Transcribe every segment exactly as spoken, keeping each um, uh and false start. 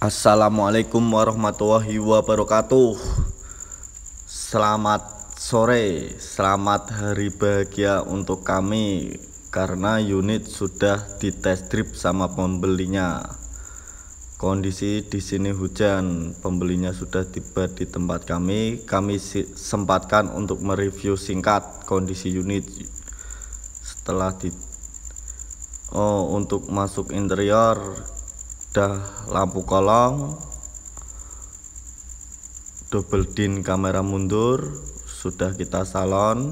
Assalamualaikum warahmatullahi wabarakatuh. Selamat sore, selamat hari bahagia untuk kami karena unit sudah dites drive sama pembelinya. Kondisi di sini hujan, pembelinya sudah tiba di tempat kami. Kami sempatkan untuk mereview singkat kondisi unit setelah di Oh, untuk masuk interior udah lampu kolong, double din kamera mundur, sudah kita salon,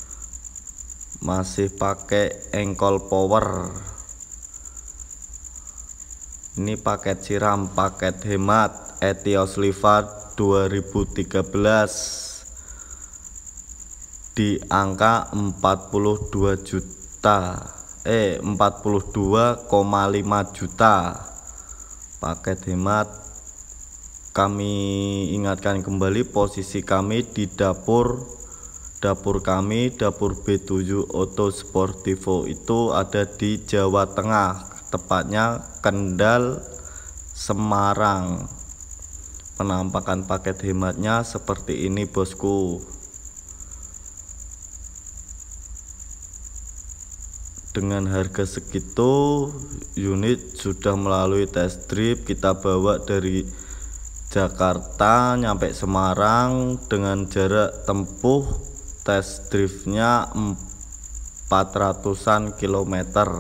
masih pakai engkol power. Ini paket siram, paket hemat Etios Liva dua ribu tiga belas di angka empat puluh dua juta eh empat puluh dua koma lima juta. Paket hemat. Kami ingatkan kembali posisi kami di dapur dapur kami dapur B tujuh Auto Sportivo itu ada di Jawa Tengah, tepatnya Kendal, Semarang. Penampakan paket hematnya seperti ini, bosku. Dengan harga segitu, unit sudah melalui test drive. Kita bawa dari Jakarta nyampe Semarang dengan jarak tempuh test drive-nya empat ratusan kilometer.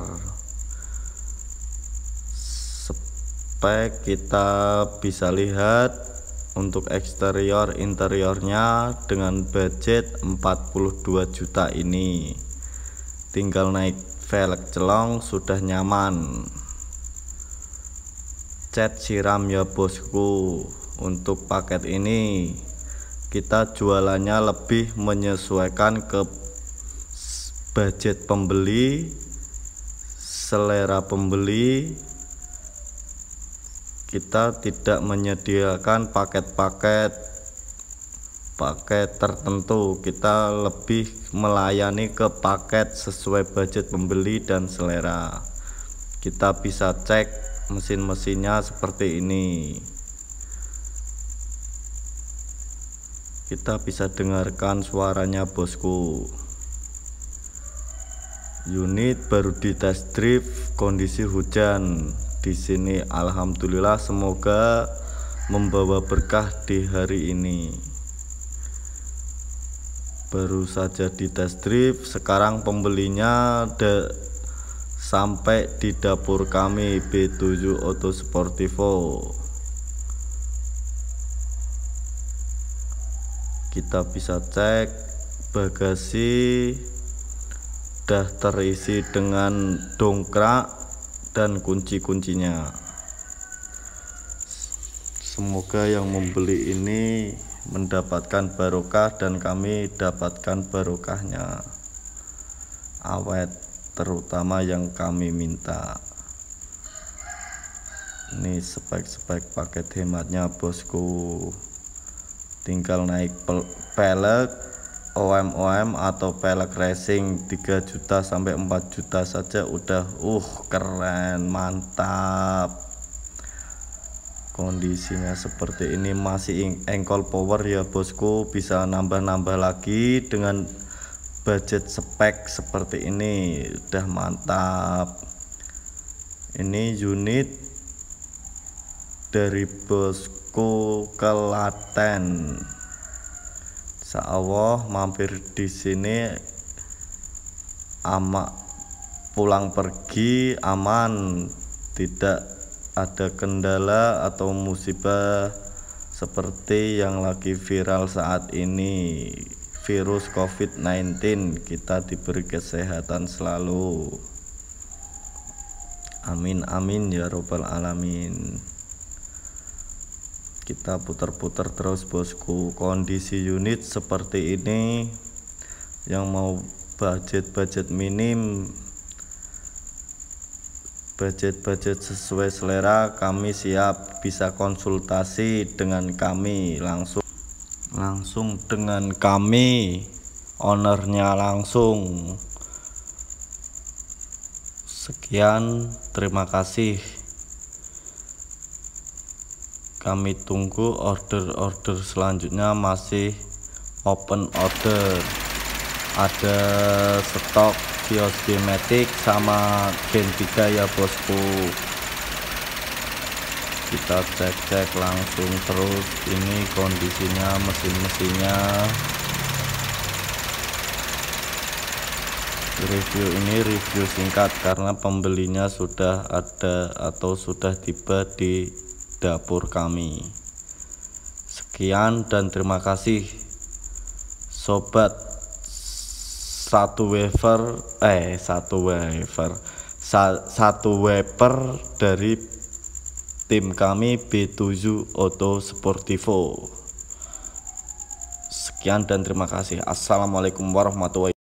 Spek kita bisa lihat untuk eksterior interiornya dengan budget empat puluh dua juta ini. Tinggal naik velg celong sudah nyaman. Cat siram ya bosku. Untuk paket ini kita jualannya lebih menyesuaikan ke budget pembeli, selera pembeli. Kita tidak menyediakan paket-paket paket tertentu. Kita lebih melayani ke paket sesuai budget pembeli dan selera. Kita bisa cek mesin-mesinnya seperti ini. Kita bisa dengarkan suaranya, bosku. Unit baru di test drive, kondisi hujan di sini. Alhamdulillah, semoga membawa berkah di hari ini. Baru saja di test drive, sekarang pembelinya ada sampai di dapur kami B tujuh Auto Sportivo. Kita bisa cek bagasi udah terisi dengan dongkrak dan kunci-kuncinya. Semoga yang membeli ini mendapatkan barokah dan kami dapatkan barokahnya, awet, terutama yang kami minta. Ini spek-spek paket hematnya, bosku. Tinggal naik pelek O M O M atau pelek racing tiga juta sampai empat juta saja udah uh keren, mantap. Kondisinya seperti ini, masih engkol power ya bosku. Bisa nambah-nambah lagi dengan budget spek seperti ini, udah mantap. Ini unit dari bosku Klaten. Insyaallah mampir di sini ama pulang pergi aman, tidak ada kendala atau musibah seperti yang lagi viral saat ini, virus covid sembilan belas. Kita diberi kesehatan selalu, amin amin ya robbal alamin. Kita putar-putar terus, bosku. Kondisi unit seperti ini, yang mau budget-budget minim, budget-budget sesuai selera, kami siap. Bisa konsultasi dengan kami langsung langsung dengan kami, ownernya langsung. Sekian, terima kasih. kami tunggu order-order selanjutnya, masih open order. Ada stok Vios Matic sama Gen tiga ya bosku. Kita cek-cek langsung terus ini kondisinya, mesin-mesinnya. Review ini review singkat karena pembelinya sudah ada atau sudah tiba di dapur kami. Sekian dan terima kasih sobat satu wafer eh satu wafer sa, satu wiper dari tim kami B tujuh Auto Sportivo. Sekian dan terima kasih. Assalamualaikum warahmatullahi wabarakatuh.